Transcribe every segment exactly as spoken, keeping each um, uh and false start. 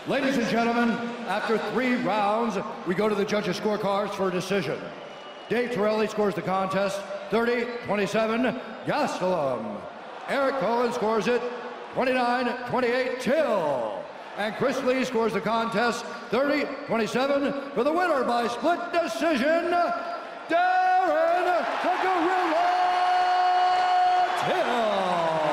Ladies and gentlemen, after three rounds, we go to the judges' scorecards for a decision. Dave Torelli scores the contest thirty twenty-seven, Gastelum. Eric Cohen scores it twenty-nine twenty-eight, Till. And Chris Lee scores the contest thirty twenty-seven for the winner by split decision, Darren the Gorilla Till.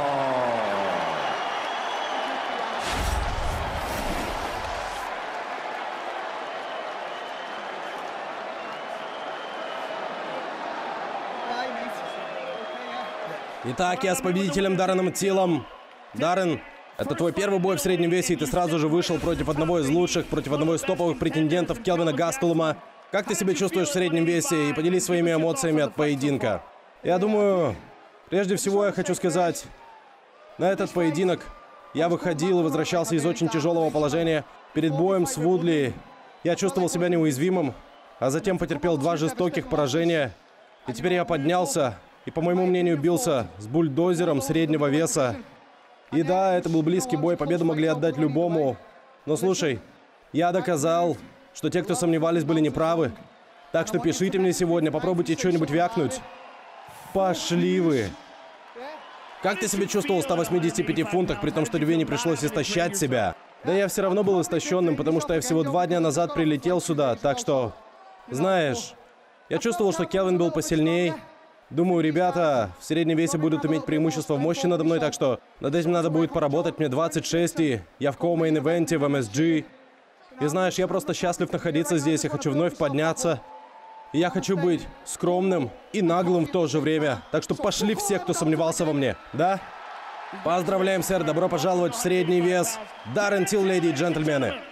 Итак, я с победителем Дарреном Тиллом. Даррен, это твой первый бой в среднем весе, и ты сразу же вышел против одного из лучших, против одного из топовых претендентов Келвина Гастелума. Как ты себя чувствуешь в среднем весе? И поделись своими эмоциями от поединка. Я думаю, прежде всего я хочу сказать, на этот поединок я выходил и возвращался из очень тяжелого положения. Перед боем с Вудли я чувствовал себя неуязвимым, а затем потерпел два жестоких поражения. И теперь я поднялся и, по моему мнению, бился с бульдозером среднего веса. И да, это был близкий бой, победу могли отдать любому. Но слушай, я доказал, что те, кто сомневались, были неправы. Так что пишите мне сегодня, попробуйте что-нибудь вякнуть. Пошли вы. Как ты себя чувствовал в ста восьмидесяти пяти фунтах, при том, что Ривене пришлось истощать себя? Да я все равно был истощенным, потому что я всего два дня назад прилетел сюда, так что... Знаешь, я чувствовал, что Келвин был посильней. Думаю, ребята в среднем весе будут иметь преимущество в мощи надо мной, так что над этим надо будет поработать. Мне двадцать шесть, и я в ко-мейн-ивенте в эм эс джи. И знаешь, я просто счастлив находиться здесь, я хочу вновь подняться. И я хочу быть скромным и наглым в то же время. Так что пошли все, кто сомневался во мне, да? Поздравляем, сэр, добро пожаловать в средний вес. Даррен Тилл, леди и джентльмены.